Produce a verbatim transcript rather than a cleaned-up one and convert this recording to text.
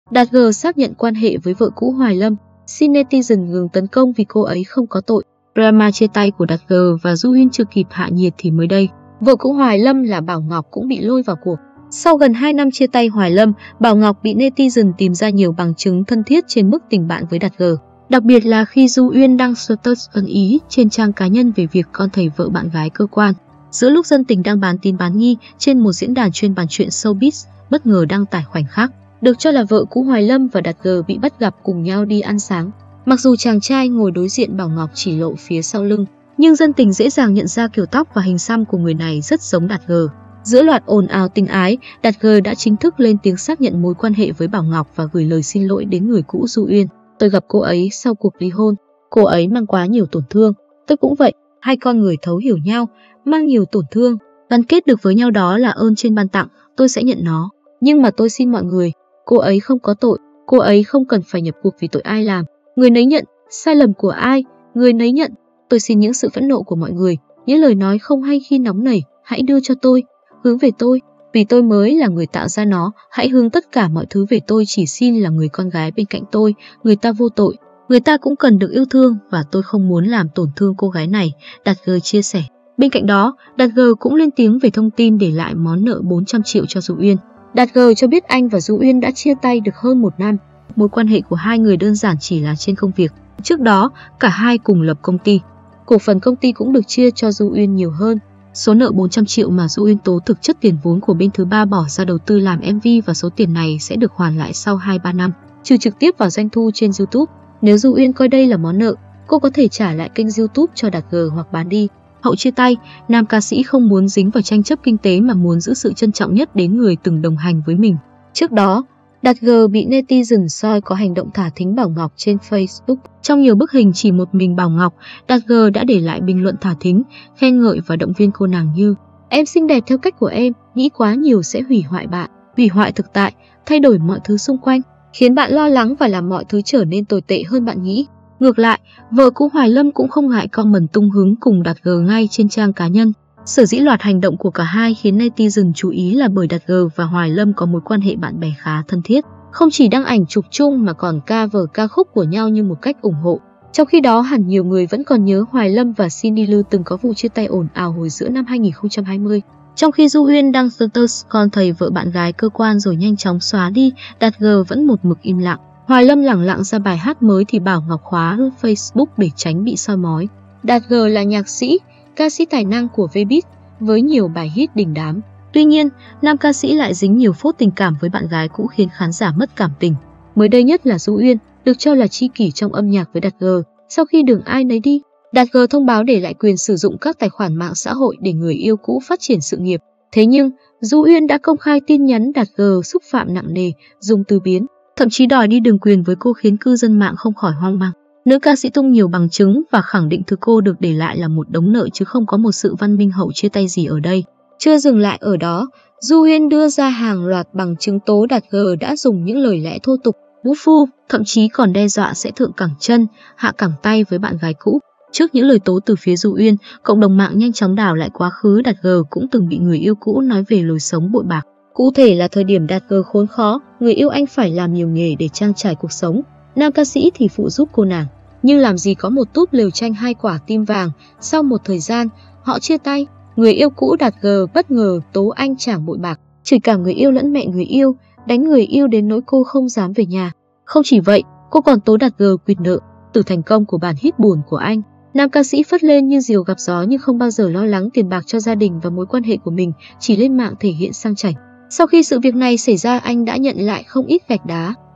Đạt G xác nhận quan hệ với vợ cũ Hoài Lâm, xin netizen ngừng tấn công vì cô ấy không có tội. Drama chia tay của Đạt G và Du Uyên chưa kịp hạ nhiệt thì mới đây, vợ cũ Hoài Lâm là Bảo Ngọc cũng bị lôi vào cuộc. Sau gần hai năm chia tay Hoài Lâm, Bảo Ngọc bị netizen tìm ra nhiều bằng chứng thân thiết trên mức tình bạn với Đạt G. Đặc biệt là khi Du Uyên đăng status ẩn ý trên trang cá nhân về việc con thầy vợ bạn gái cơ quan. Giữa lúc dân tình đang bán tín bán nghi trên một diễn đàn chuyên bàn chuyện showbiz, bất ngờ đăng tải khoảnh khắc được cho là vợ cũ Hoài Lâm và Đạt G bị bắt gặp cùng nhau đi ăn sáng. Mặc dù chàng trai ngồi đối diện Bảo Ngọc chỉ lộ phía sau lưng, nhưng dân tình dễ dàng nhận ra kiểu tóc và hình xăm của người này rất giống Đạt G. Giữa loạt ồn ào tình ái, Đạt G đã chính thức lên tiếng xác nhận mối quan hệ với Bảo Ngọc và gửi lời xin lỗi đến người cũ Du Uyên. Tôi gặp cô ấy sau cuộc ly hôn, cô ấy mang quá nhiều tổn thương. Tôi cũng vậy, hai con người thấu hiểu nhau, mang nhiều tổn thương, gắn kết được với nhau đó là ơn trên ban tặng, tôi sẽ nhận nó. Nhưng mà tôi xin mọi người, cô ấy không có tội, cô ấy không cần phải nhập cuộc vì tội ai làm. Người nấy nhận, sai lầm của ai, người nấy nhận. Tôi xin những sự phẫn nộ của mọi người, những lời nói không hay khi nóng nảy, hãy đưa cho tôi, hướng về tôi, vì tôi mới là người tạo ra nó, hãy hướng tất cả mọi thứ về tôi, chỉ xin là người con gái bên cạnh tôi, người ta vô tội, người ta cũng cần được yêu thương và tôi không muốn làm tổn thương cô gái này, Đạt G chia sẻ. Bên cạnh đó, Đạt G cũng lên tiếng về thông tin để lại món nợ bốn trăm triệu cho Du Uyên. Đạt G cho biết anh và Du Uyên đã chia tay được hơn một năm, mối quan hệ của hai người đơn giản chỉ là trên công việc. Trước đó, cả hai cùng lập công ty, cổ phần công ty cũng được chia cho Du Uyên nhiều hơn. Số nợ bốn trăm triệu mà Du Uyên tố thực chất tiền vốn của bên thứ ba bỏ ra đầu tư làm em vê và số tiền này sẽ được hoàn lại sau hai ba năm, trừ trực tiếp vào doanh thu trên YouTube. Nếu Du Uyên coi đây là món nợ, cô có thể trả lại kênh YouTube cho Đạt G hoặc bán đi. Hậu chia tay, nam ca sĩ không muốn dính vào tranh chấp kinh tế mà muốn giữ sự trân trọng nhất đến người từng đồng hành với mình. Trước đó, Đạt G bị netizen soi có hành động thả thính Bảo Ngọc trên Facebook. Trong nhiều bức hình chỉ một mình Bảo Ngọc, Đạt G đã để lại bình luận thả thính, khen ngợi và động viên cô nàng như: "Em xinh đẹp theo cách của em, nghĩ quá nhiều sẽ hủy hoại bạn, hủy hoại thực tại, thay đổi mọi thứ xung quanh, khiến bạn lo lắng và làm mọi thứ trở nên tồi tệ hơn bạn nghĩ." Ngược lại, vợ cũ Hoài Lâm cũng không ngại comment tung hứng cùng Đạt G ngay trên trang cá nhân. Sở dĩ loạt hành động của cả hai khiến netizen chú ý là bởi Đạt G và Hoài Lâm có mối quan hệ bạn bè khá thân thiết, không chỉ đăng ảnh chụp chung mà còn cover ca khúc của nhau như một cách ủng hộ. Trong khi đó, hẳn nhiều người vẫn còn nhớ Hoài Lâm và Cindy Lou từng có vụ chia tay ồn ào hồi giữa năm hai nghìn không trăm hai mươi. Trong khi Du Uyên đăng status con thầy vợ bạn gái cơ quan rồi nhanh chóng xóa đi, Đạt G vẫn một mực im lặng. Hoài Lâm lẳng lặng ra bài hát mới thì Bảo Ngọc khóa Facebook để tránh bị soi mói. Đạt G là nhạc sĩ, ca sĩ tài năng của V-Beat với nhiều bài hit đình đám. Tuy nhiên, nam ca sĩ lại dính nhiều phốt tình cảm với bạn gái cũ khiến khán giả mất cảm tình. Mới đây nhất là Du Uyên, được cho là tri kỷ trong âm nhạc với Đạt G. Sau khi đường ai nấy đi, Đạt G thông báo để lại quyền sử dụng các tài khoản mạng xã hội để người yêu cũ phát triển sự nghiệp. Thế nhưng, Du Uyên đã công khai tin nhắn Đạt G xúc phạm nặng nề, dùng từ biến, thậm chí đòi đi đường quyền với cô khiến cư dân mạng không khỏi hoang mang. Nữ ca sĩ tung nhiều bằng chứng và khẳng định thứ cô được để lại là một đống nợ chứ không có một sự văn minh hậu chia tay gì ở đây. Chưa dừng lại ở đó, Du Uyên đưa ra hàng loạt bằng chứng tố Đạt G đã dùng những lời lẽ thô tục, vũ phu, thậm chí còn đe dọa sẽ thượng cẳng chân, hạ cẳng tay với bạn gái cũ. Trước những lời tố từ phía Du Uyên, cộng đồng mạng nhanh chóng đào lại quá khứ Đạt G cũng từng bị người yêu cũ nói về lối sống bội bạc. Cụ thể là thời điểm Đạt G khốn khó, người yêu anh phải làm nhiều nghề để trang trải cuộc sống. Nam ca sĩ thì phụ giúp cô nàng. Nhưng làm gì có một túp lều tranh hai quả tim vàng, sau một thời gian, họ chia tay. Người yêu cũ Đạt G bất ngờ tố anh chàng bội bạc, chửi cả người yêu lẫn mẹ người yêu, đánh người yêu đến nỗi cô không dám về nhà. Không chỉ vậy, cô còn tố Đạt G quỵt nợ, từ thành công của bản hit buồn của anh. Nam ca sĩ phất lên như diều gặp gió nhưng không bao giờ lo lắng tiền bạc cho gia đình và mối quan hệ của mình, chỉ lên mạng thể hiện sang chảnh. Sau khi sự việc này xảy ra, anh đã nhận lại không ít gạch đá.